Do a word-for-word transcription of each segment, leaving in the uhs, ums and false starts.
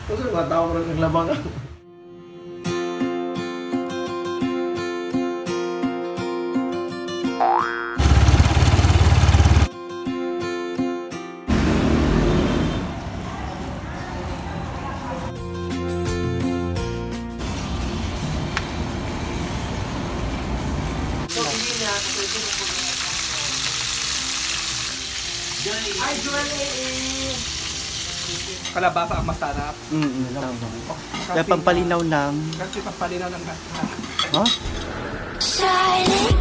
Kasi mga tao ko rin naglabang. Ay, Johnny! Kalabasa ang masarap. Mm-mm, tama. Kaya pampalinaw ng... Kasi pampalinaw ng lahat. Huh? Shining.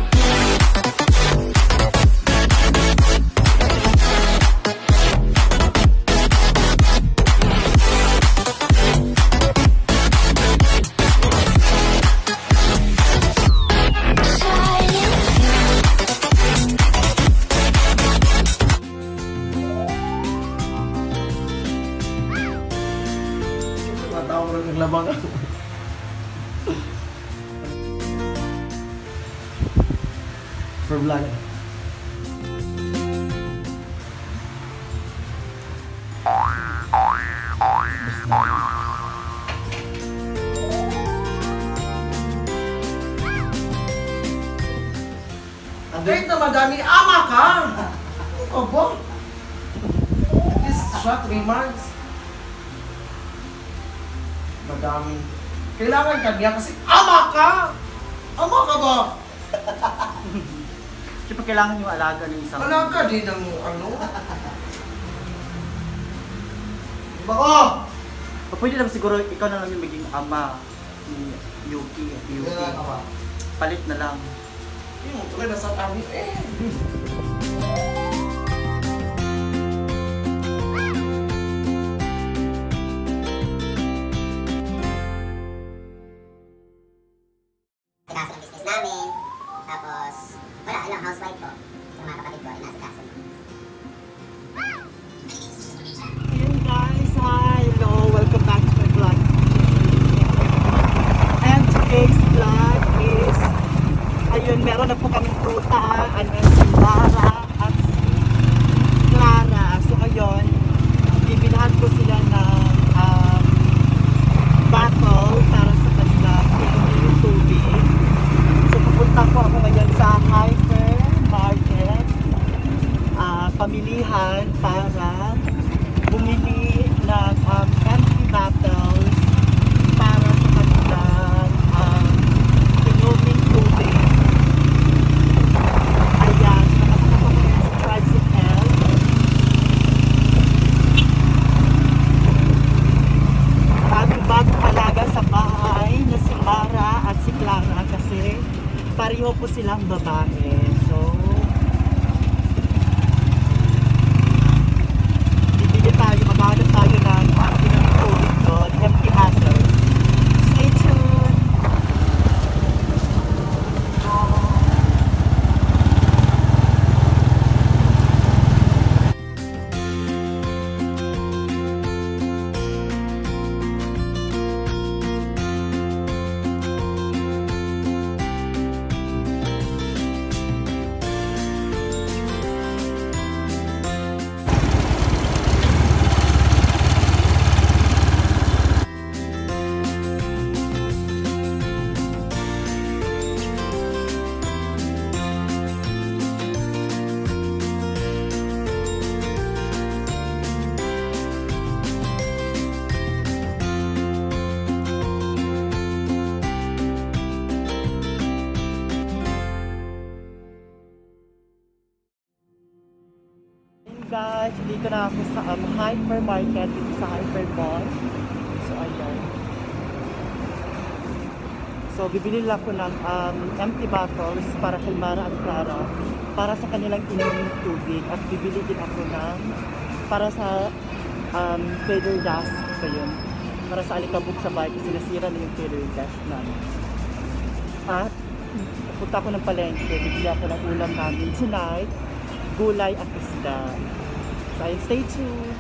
Tao ko rin naglabang. For vlog. Kahit na madami, ama ka! Opo? At least siya, three months. Madami. Kailangan kanya kasi ama ka! Ama ka ba? Siyempre kailangan yung alaga ng isang... Alaga din ng ano? Bako! O pwede naman siguro ikaw na lang yung maging ama ni Yuki at Yuki. Kailangan ka ba? Palit na lang. Yung tuloy na sa tabi. Eh! Kaso ng business namin, tapos wala, ilang housewife ko, yung mga kapatid ko, ay nasa kaso. Hey guys, hi! Hello! Welcome back to my vlog. And today's vlog is, ayun, meron na po kaming pruta, ano, si Lara at si Clara. So ayun, bibilhan ko sila ng um, bottle para sa kanila inumin yung tubig. So pupunta ko ako ngayon sa hypermarket, uh, pamilihan para bumili ng um, empty bottles para sa kanilang um, inuming tubig. Ayan, nakasama ko ngayon sa tricycle. Bago-bago talaga sa bahay na si Mara at si Clara kasi pareho po silang babae. So, bibili tayo, maghanap tayo ng pinang tubig doon, empty bottles. Stay tuned! Guys, dito na ako sa um, hypermarket, dito sa Hypermall. So, ayan. So, bibili lang ko ng um, empty bottles para kay Mara at Clara para sa kanilang inuming tubig. At bibili din ako ng para sa um, feather dust. So, yun. Para sa alikabok sa bahay kasi nasira na yung feather dust namin. At punta ako ng palengke. Bibili ako ng ulam namin tonight. Gulay at isda. So, stay tuned!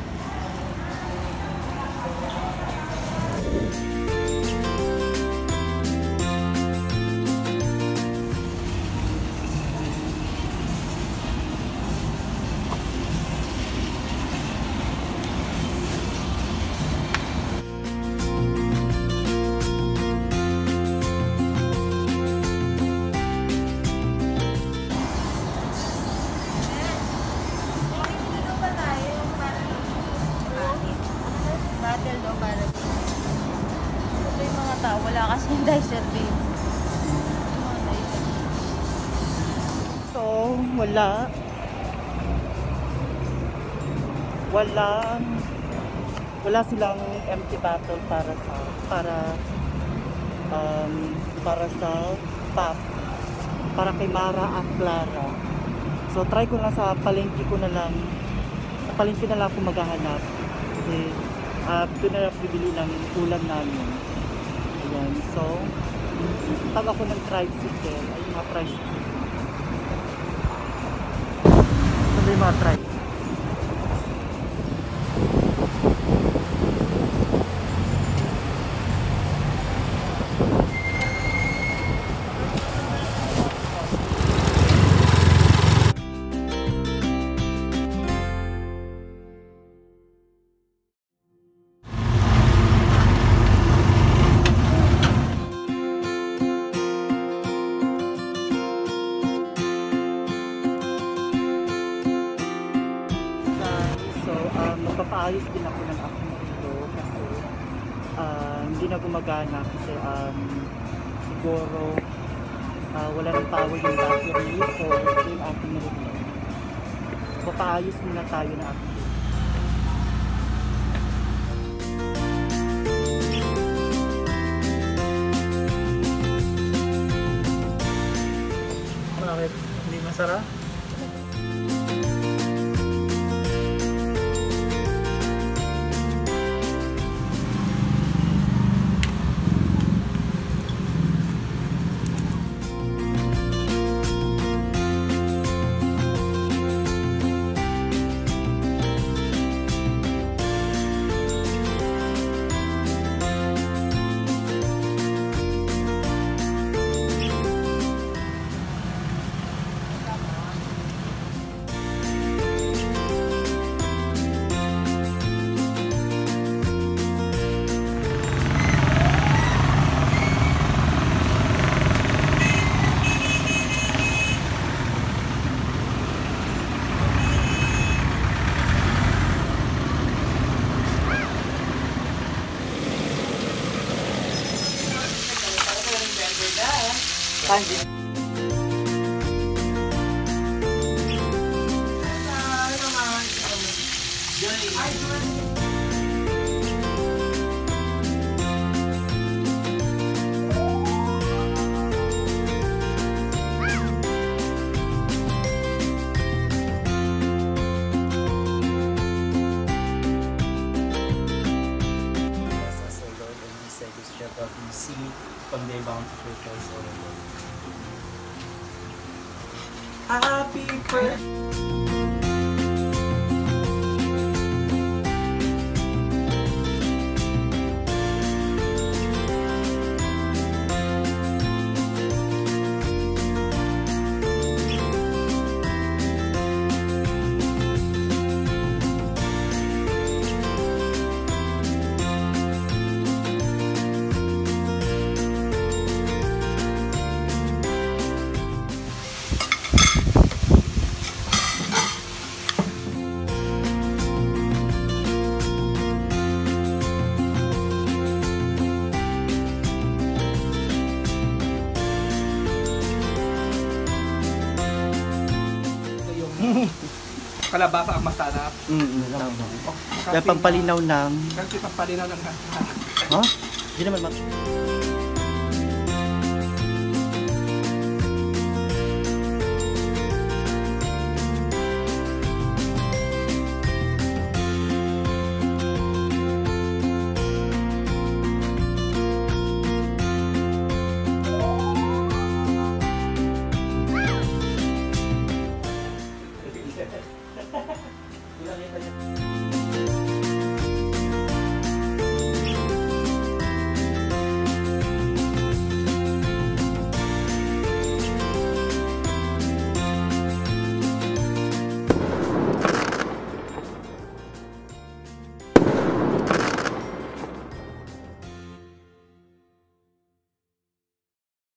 mga para ito yung mga tao. Wala kasi yung dicer babe. Yung mga dicer. So, wala. Wala. Wala silang empty bottle para sa para um, para sa pop. Para kay Mara at Clara. So, try ko lang sa palengke ko na lang. Sa palengke na lang ako maghahanap. Kasi, uh, doon na lang bibili ng ulam namin. Ayan. So, tag ako ng tricycle. Ay, yung mga tricycle. Ano yung mga tricycle? Magpapaayos din ako ng aking ito kasi uh, hindi na gumagana kasi um, siguro uh, wala nang power yung battery, so ito yung aking nilagay. Magpapaayos muna tayo ng aking ito. Bakit? Hindi masarap? Kanji. Sa Lord and He said, "You shall not receive from their bountiful place, O Lord." Happy birthday. Kalabasa ang masarap. Mm-mm, tama. Kasi Kaya pampalinaw ng... Kasi pampalinaw ng lahat. Ha? Hindi naman mat...